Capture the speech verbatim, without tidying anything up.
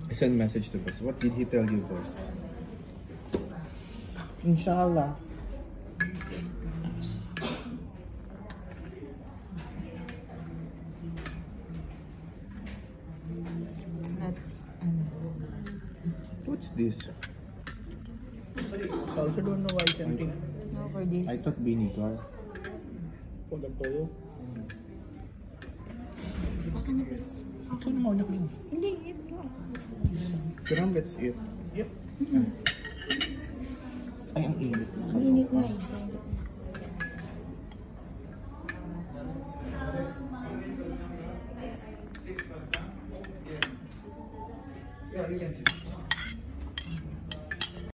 I send message to boss. What did he tell you, boss? Inshallah. It's not, ano. What's this? I also don't know why tempting. No, for this. I thought vinegar. Huwag ang toyo. Baka na, please. Ito na maunak din. Hindi, ito. Kiram, let's eat. Yep. Ay, ang init. Ang init na eh. Yeah, you can see.